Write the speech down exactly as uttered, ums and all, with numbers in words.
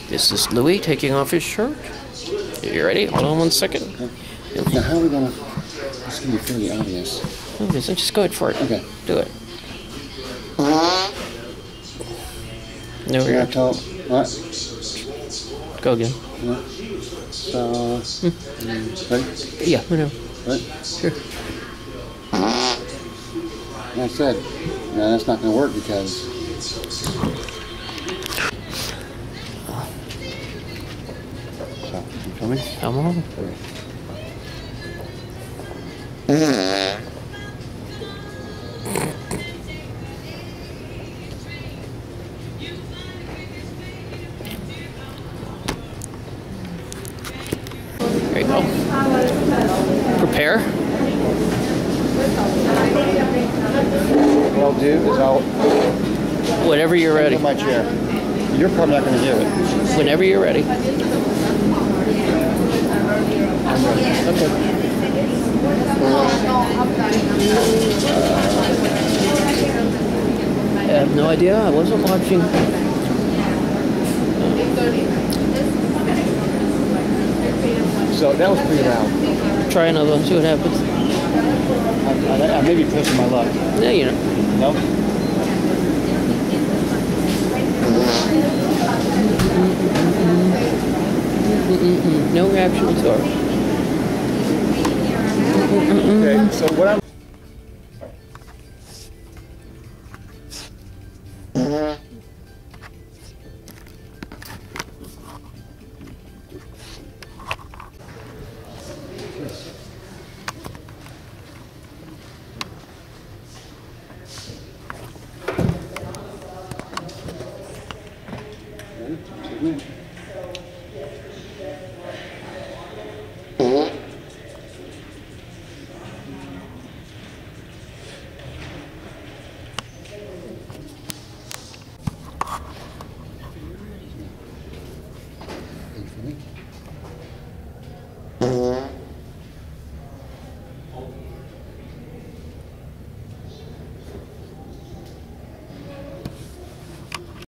This is Louie taking off his shirt. You ready? Hold on one second. Okay. Now, how are we gonna? It's gonna be fairly obvious. Okay, so just go ahead for it. Okay. Do it. No Yeah, reaction. tell, what? Go again. Yeah. So, hmm. Ready? Yeah, whatever. Right? Sure. Like I said, no, that's not gonna work because. So, you feel me? Come on. There you go. Prepare. What I'll do is I'll. Whenever you're ready. In my chair. You're probably not going to hear it. Whenever you're ready. I'm ready. Okay. I have no idea. I wasn't watching. So that was pretty loud. Try another one. See what happens. I, I, I may be pushing my luck. Yeah, you know. No? Mm-mm-mm. No reaction whatsoever. Okay, so what I'm... Ready?